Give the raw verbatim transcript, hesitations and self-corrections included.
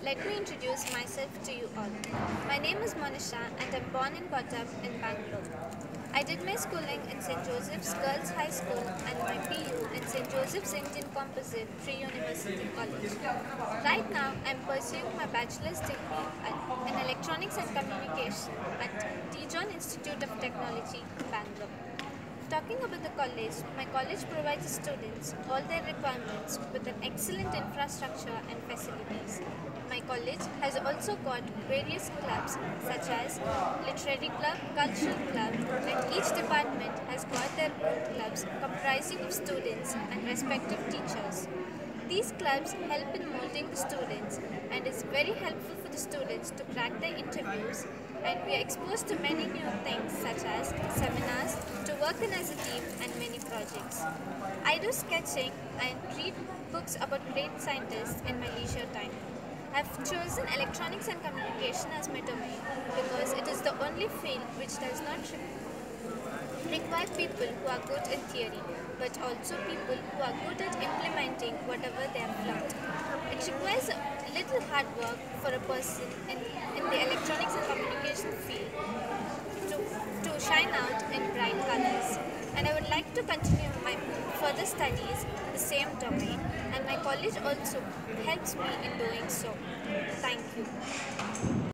Let me introduce myself to you all. My name is Monisha and I'm born and brought up in Bangalore. I did my schooling in Saint Joseph's Girls High School and my P U in Saint Joseph's Indian Composite Pre-University College. Right now, I'm pursuing my bachelor's degree at- in Electronics and Communication at T. John Institute of Technology, Bangalore. Talking about the college, my college provides students all their requirements with an excellent infrastructure and facilities. My college has also got various clubs such as literary club, cultural club, and each department has got their own clubs comprising of students and respective teachers. These clubs help in molding the students and is very helpful for the students to crack their interviews, and we are exposed to many new things such as seminars, to work in as a team and many projects. I do sketching and read books about great scientists in my leisure time. I've chosen electronics and communication as my domain because it is the only field which does not require people who are good in theory, but also people who are good at implementing whatever they have learned. It requires a little hard work for a person in, in the electronics and communication field to, to shine out in bright colors. And I would like to continue my further studies in the same domain, and my college also helps me in doing so. Thank you.